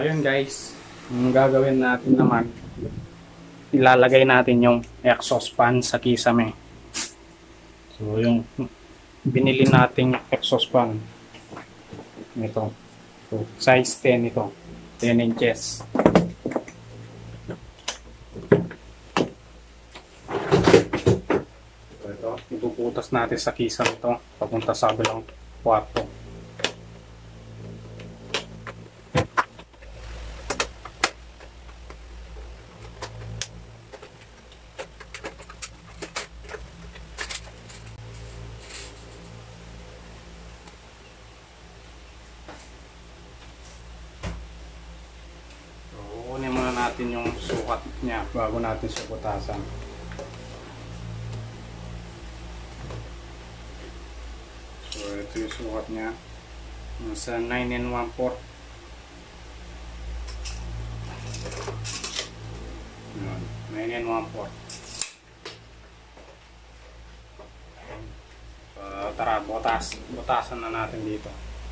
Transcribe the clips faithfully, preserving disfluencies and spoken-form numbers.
ayun guys, ang gagawin natin naman, ilalagay natin yung exhaust fan sa kisame. So yung binili nating exhaust fan ito, so, size ten ito, ten inches. So ito, ibubutas natin sa kisame ito papunta sa kabilang kwarto. Kunin muna natin yung sukat niya bago natin siya butasan. So ito yung sukat niya, nasa nine and one fourth. nine and one fourth. Uh, tara, butas, butasan na natin dito.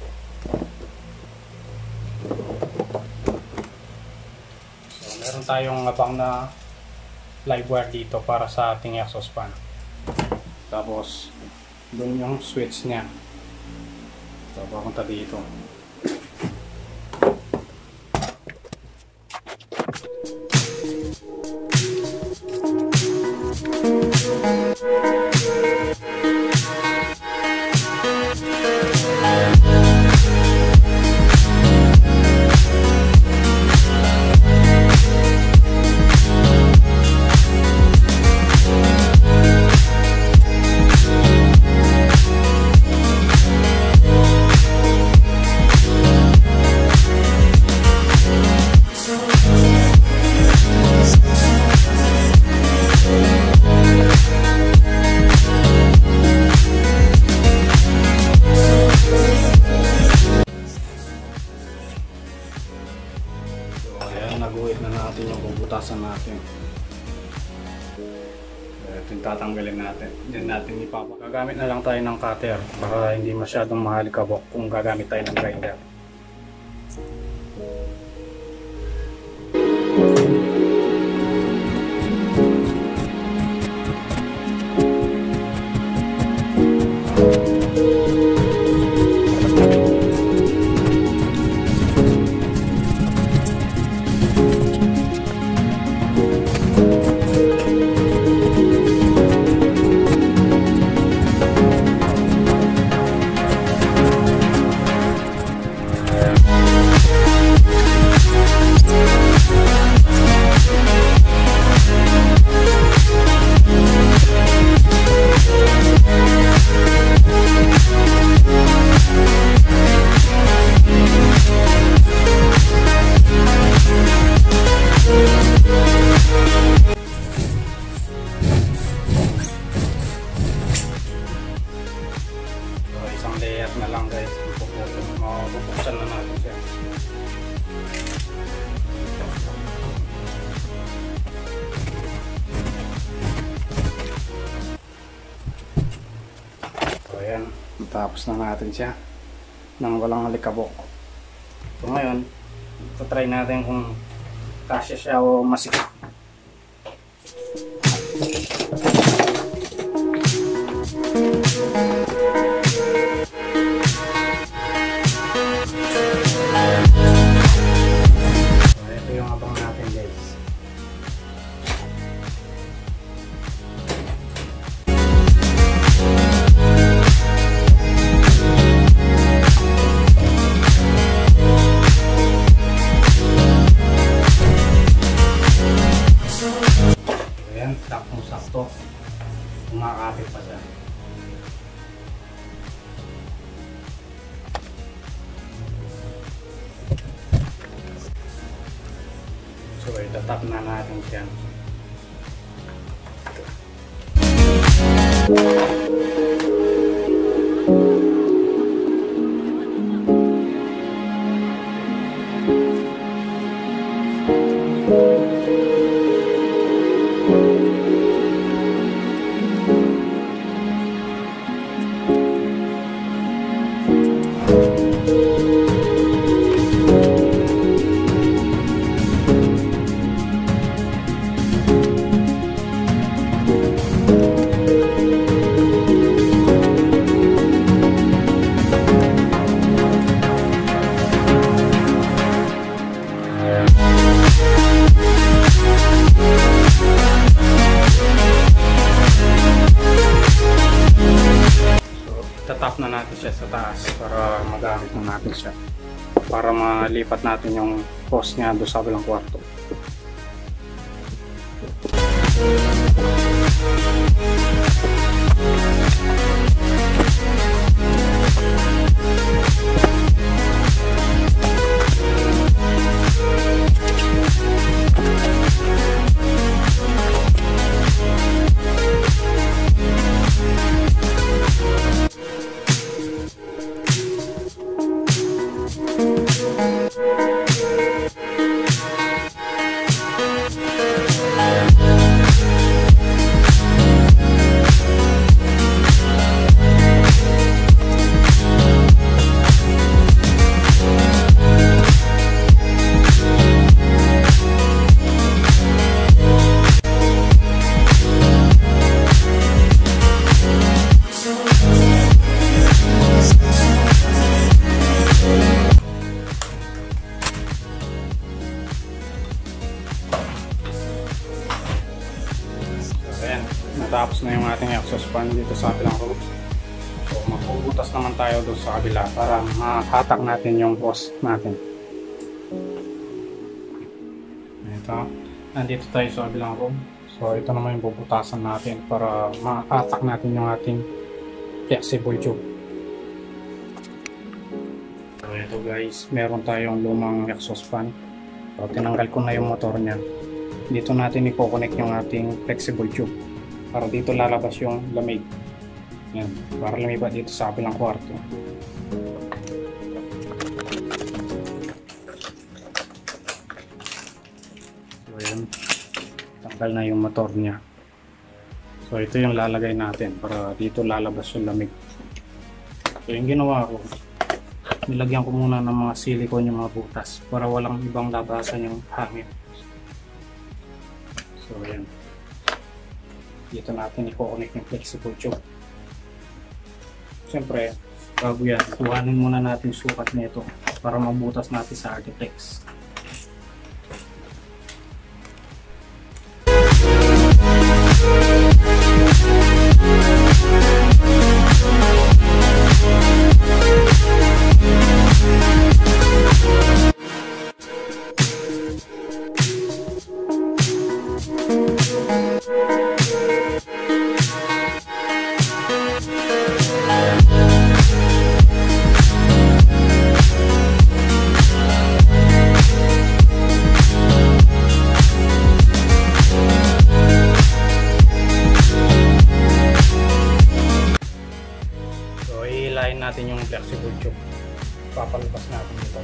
Meron tayong abang na live wire dito para sa ating exhaust fan. Tapos doon yung switch niya. So papunta dito. Naguhit na natin yung bubutasan natin. Ito yung tatanggalin natin. Diyan natin ipapa. Gagamit na lang tayo ng cutter para hindi masyadong mahalikabok kung gagamit tayo ng grinder. Na lang guys, mabubuksan na natin siya. So ayan, tapos na natin siya nang walang halikabok. So ngayon, try natin kung kasya siya o masikip. Saktong-sakto, kumakapit pa siya. So itatap na natin siya. tatap na natin siya sa taas para magamit na natin siya. Para malipat natin yung hose niya doon sa kabilang kwarto. Natapos na yung ating exhaust fan dito sa kabilang room. So magpuputas naman tayo doon sa kabila para mahatak natin yung hose natin. Ito, nandito tayo sa kabilang room. So ito naman yung puputasan natin para mahatak natin yung ating flexible tube. So ito guys, meron tayong lumang exhaust fan. So tinanggal ko na yung motor niya. Dito natin i-connect yung ating flexible tube. Para dito lalabas yung lamig. Yan, para lumipat dito sa kabilang kwarto. So yan, tanggal na yung motor niya. So ito yung lalagay natin para dito lalabas yung lamig. So yung ginawa ko, nilagyan ko muna ng mga silicone yung mga butas para walang ibang labasan yung hangin. So yan, dito natin i-connect yung flexible tube. Siyempre, bago yan, kuhanin muna natin sukat nito para mabutas natin sa Artiflex. Natin yung flexible tube, papalabas natin dito.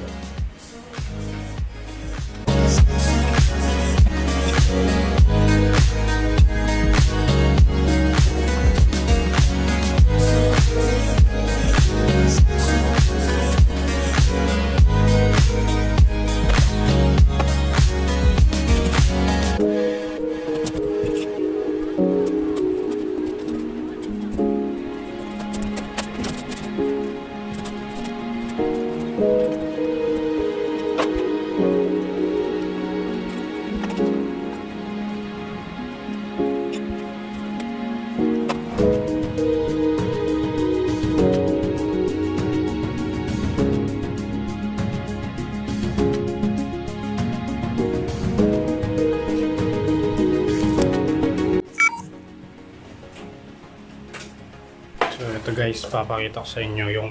Ito guys, papakita ko sa inyo yung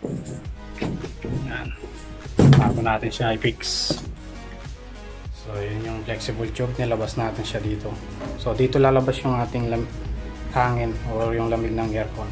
yan, bago natin siya i-fix. So yun yung flexible tube, nilabas natin siya dito. So dito lalabas yung ating hangin or yung lamig ng aircon.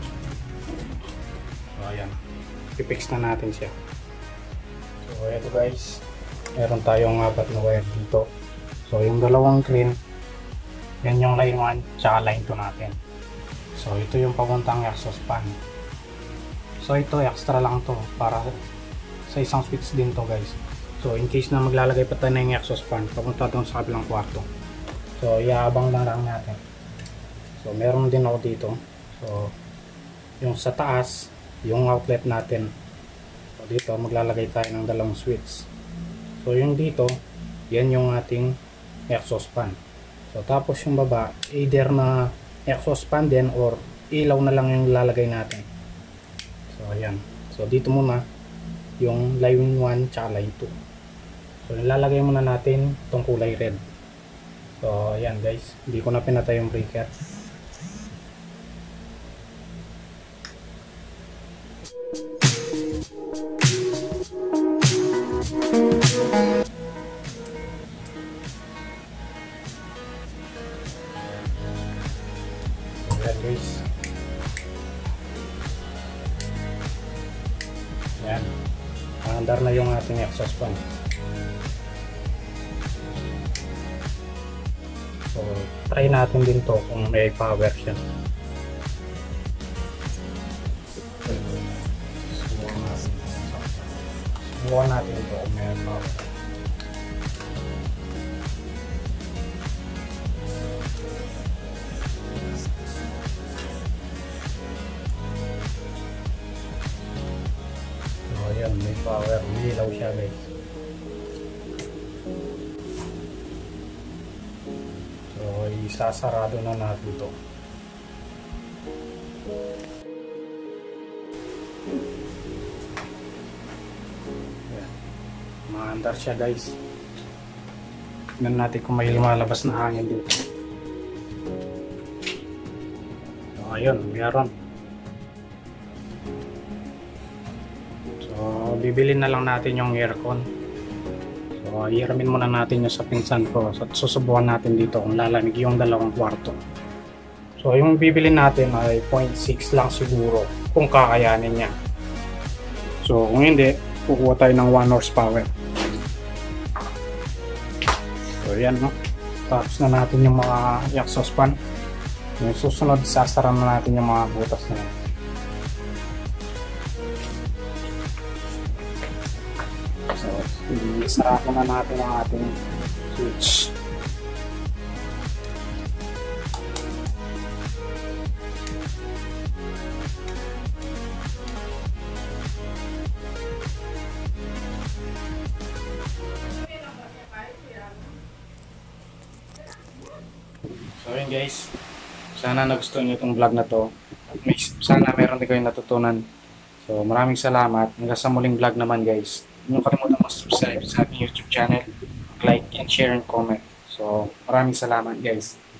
So ayan, i-fix na natin siya. So ito guys, meron tayong apat na wire dito. So yung dalawang green, yan yung line one tsaka line two natin. So ito yung papuntang exhaust fan. So ito extra lang to para sa isang switch din to guys. So in case na maglalagay pa tayo ng exhaust fan papunta doon sa kabilang kwarto. So iabang lang lang natin. So meron din ako dito. So yung sa taas, yung outlet natin. So dito maglalagay tayo ng dalawang switch. So yung dito, yan yung ating exhaust fan. So tapos yung baba, either na exhaust fan din or ilaw na lang yung lalagay natin. So ayan. So dito muna yung line one tsaka line two. So nilalagay muna natin itong kulay red. So ayan guys, hindi ko na pinatay yung breaker. Ayan guys. Ayan. Andar na yung ating exhaust fan. So, try natin din to kung may power siya. Subukan natin ito kung may power. Ayan, may power, may ilaw siya guys. So isasarado na natin ito. Ayan, maandar siya guys. Tignan natin kung may lumalabas na hangin dito. So ayun, meron. So, bibili na lang natin yung aircon. So, hiramin muna natin yung sa pinsan ko. So, susubukan natin dito kung lalamig yung dalawang kwarto. So, yung bibili natin ay zero point six lang siguro kung kakayanin niya. So, kung hindi, kukuha tayo ng one horsepower. So, yan no. Tapos na natin yung mga exhaust fan. Yung susunod, sasara na natin yung mga butas na yan. So, isara na natin ang ating switch. So yun guys, sana nagustuhan nyo itong vlog na to. At may, sana meron din kayong natutunan. So maraming salamat. Hanggang sa muling vlog naman guys. Huwag nyo kalimutan mag-subscribe sa ating YouTube channel, like and share and comment. So maraming salamat guys.